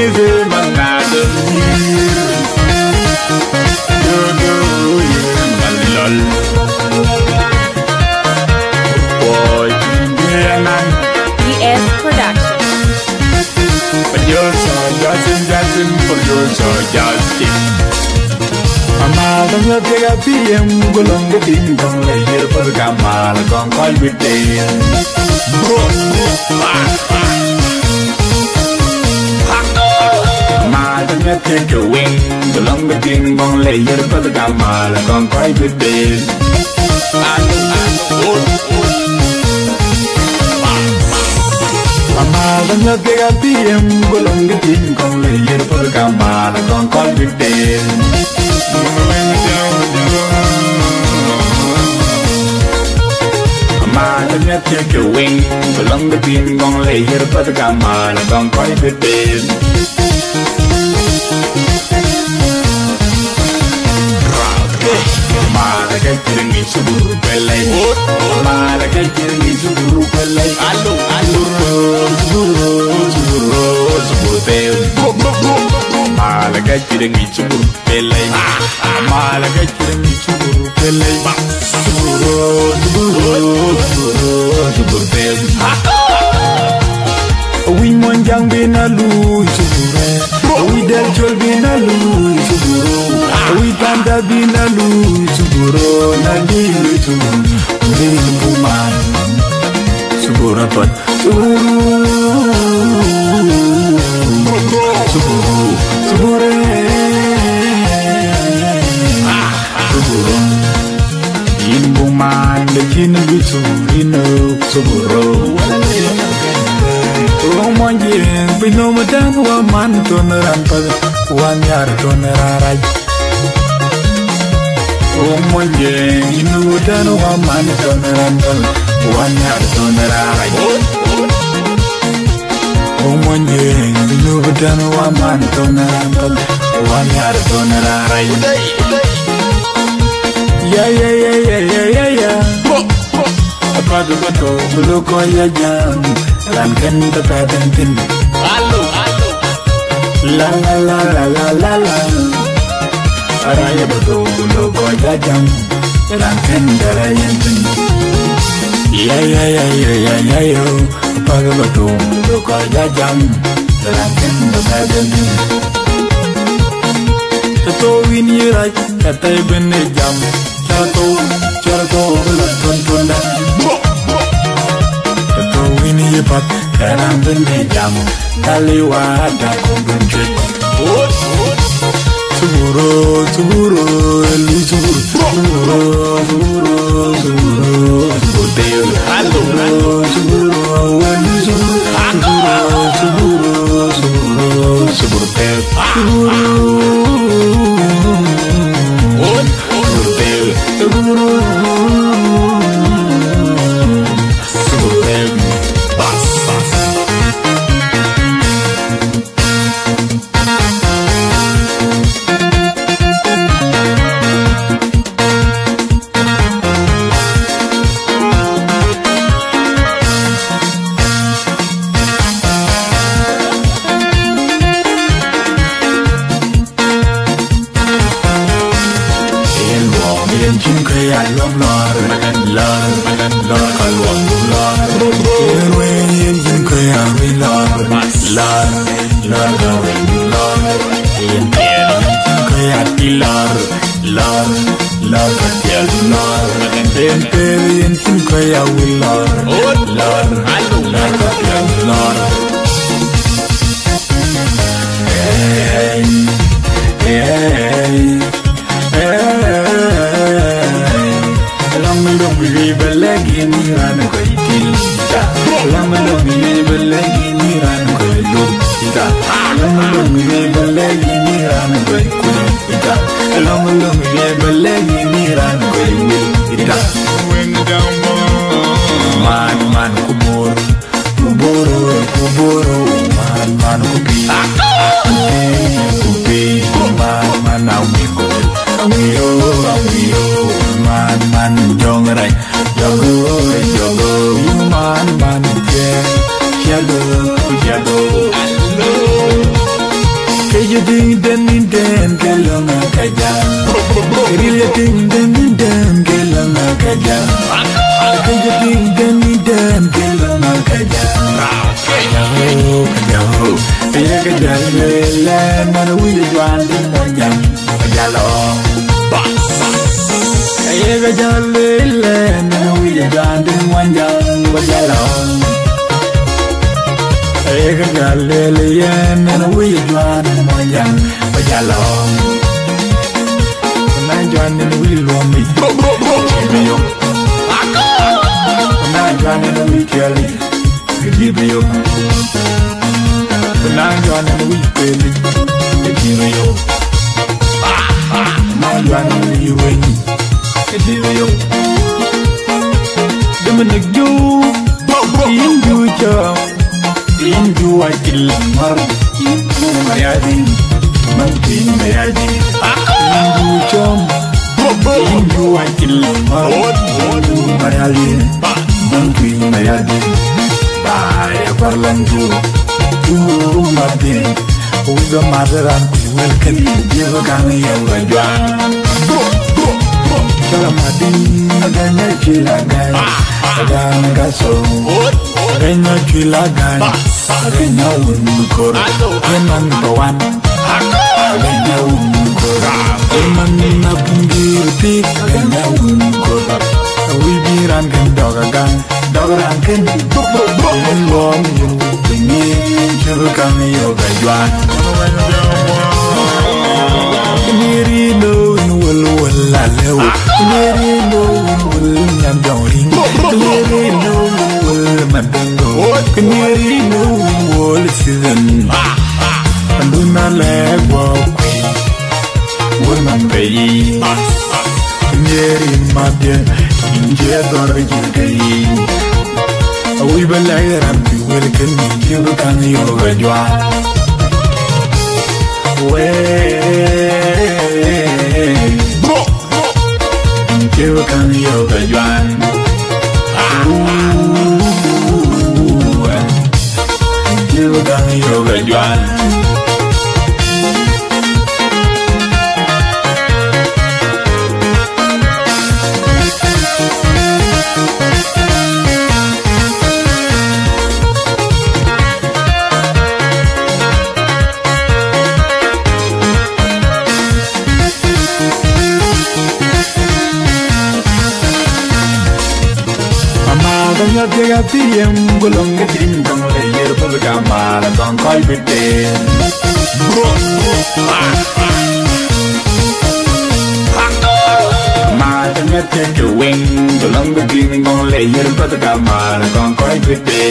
Take a wing, the longer thing gon' lay here for the gamma, like on private days. Mama, the milk a PM, the longer thing gon' lay here for the gamma, like on private days. Mama, the milk take a wing, the longer thing gon' lay here for the gamma, like on private days. Malaka kirangi suburu pelai, malaka kirangi suburu pelai. Allo, suburu pelai. Malaka kirangi suburu pelai, malaka kirangi suburu pelai. Suburu pelai. We monjang binalu subure, we del chol binalu suburu. We tanda binalu suburo nalilu suburu man subura pat subure suburu imbu man de kinu bisurino suburo romonje bino madan wa man toneran pa wa nyar toneraraj Omonje inu danu wa man tonerandal wanya tonerai. Omonje inu danu wa man tonerandal wanya tonerai. Ya. Apa tu betul belum kau ya jam lankan terpadantin. Allo. La. Araya betul logo jajang rangken darayan tin. Ya yo paga betul logo jajang rangken darayan tin. Tato wini rai kata bene jam charto belat tonda. Tato wini pat karang bene jam kaliwa ada kumbunjut. Suburo, eli suburo, boteo. Suburo, eli suburo, you ding den kelonga kaja. You ding den kelonga kaja. You ding den kelonga kaja. Kaja kaja le man we juan din monjang kaja lo. Kaja kaja le man we juan din monjang kaja lo. Ega galele yen na we juan monjang bajalong na juan ni we lomi biyo na juan ni we keli biyo na juan ni we keli biyo na juan ni we biyo demene ju inju cha inju akil mar mayadi manti mayadi inju chom inju akil mar mayadi manti mayadi baya parlanju tu mabde uga madaran welkan jeva kami yang bajuan salamadi aganya cilagai aganya kaso aganya cilagai aganya unkor eman bawan aganya unkor eman nabungir tik aganya unkor wibiran kan dogagang dogaran kan lom yung tingi juru kami yoga juan Niri no wul wula lew Niri no wul nyandong Niri no wul madango Niri no wul season Anduna legwa kwi Wul mambayi Niri mabye Inje dor jirgayi Awi balay rambi welken Jiru kan yoga juan Bro Jiru kan yoga juan Jiru kan yoga juan Llega tiempo long que tinto le yer por gamala con coi bete ma te mete que wing long que tinto le yer por gamala con coi bete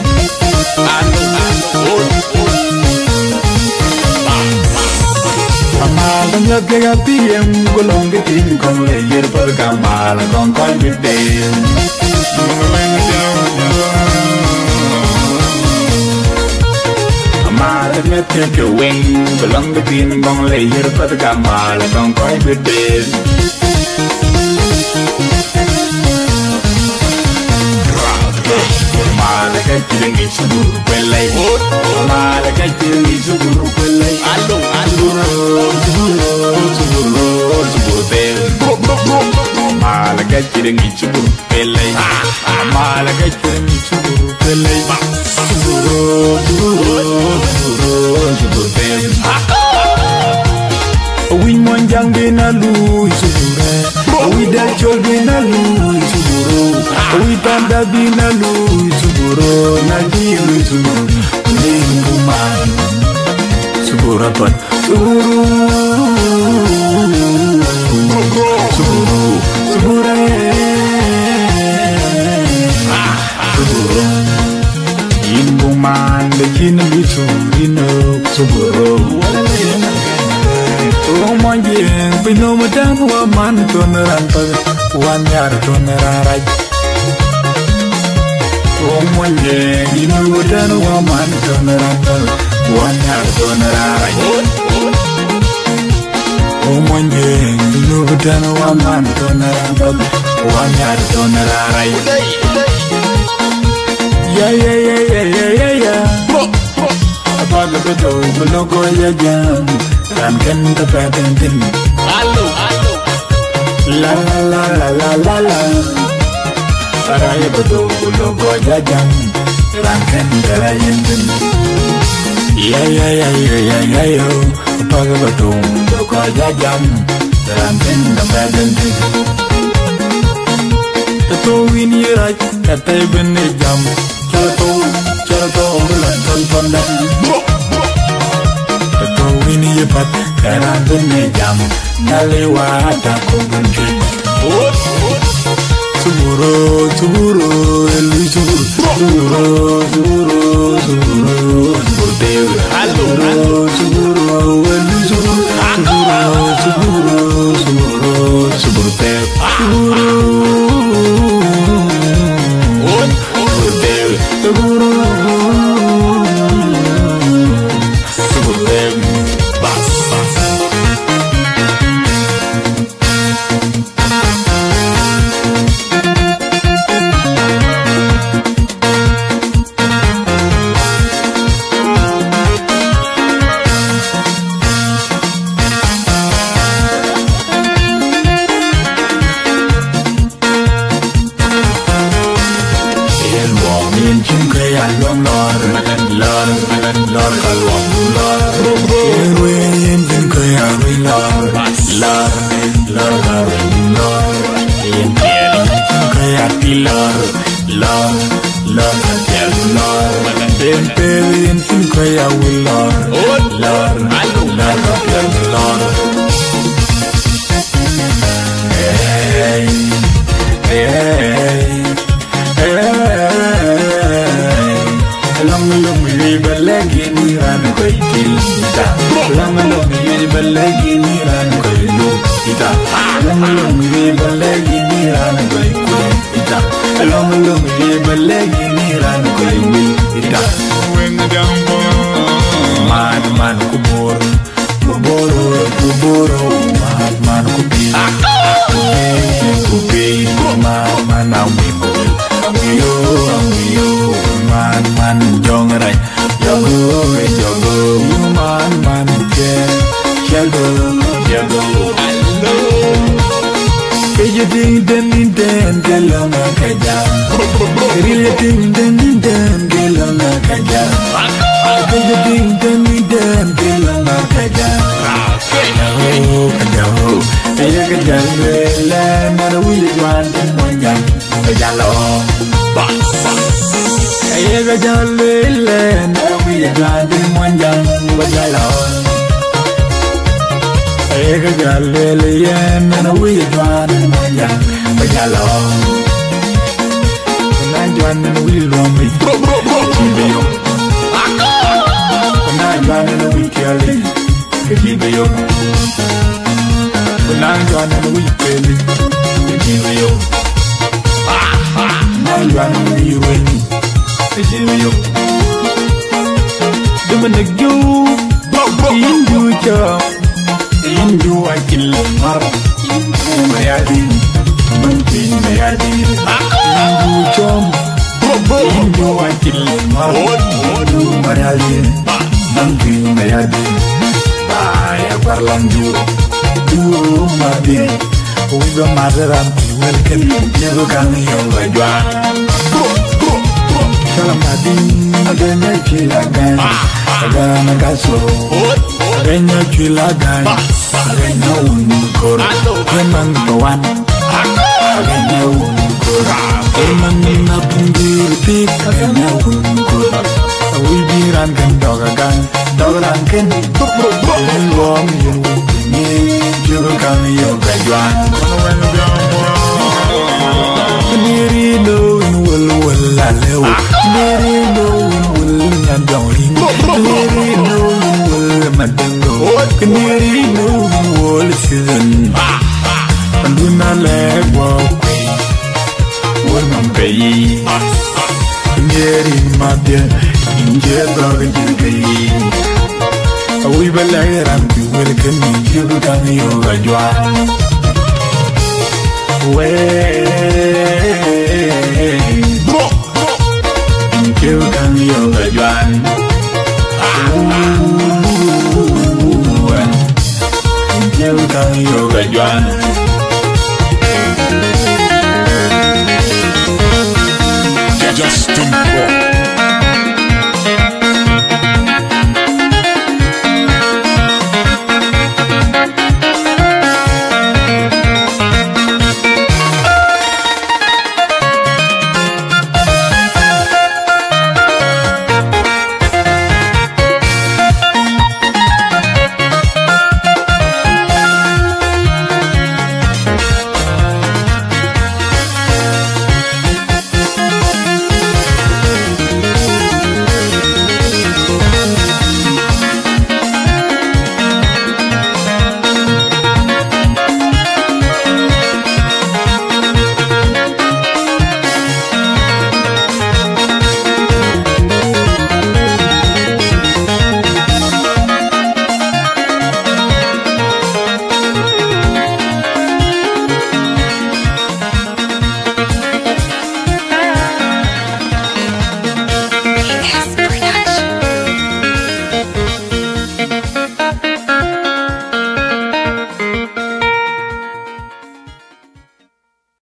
Amada llega tiempo long que tinto le yer por gamala con coi bete Amada me take a wing, belong the green gong lay here for the gamma, like on quite with this. Mala catching me to well lay. Mala catching me to well lay. Mala catching me to well lay. Mala catching me to well lay. We monjang bina lu isubure we dachol bina lu isuburu we tanda bina lu isuburu na jiru isuburu lingu man subura pan suburu subura suburu lingu man de kin bitu bino suburu Omonje pino madan wa man toneran pa wan yar toneran Omonje pino madan wa man toneran pa wan yar toneran Omonje pino madan wa man toneran pa wan yar toneran Ya bedo logo ya jam ran kan ta paten tin Allo la la la la la la para ya bedo logo ya jam ran kan ta yin tin ya yo para bedo logo ya jam ran kan ta paten tin to win yira ta tay ben jam Charato bulan ton dan to win yipat karan ben jam nalewata ko bunji Suburo elu suburo dev suburo elu suburo dev kan yo gajuan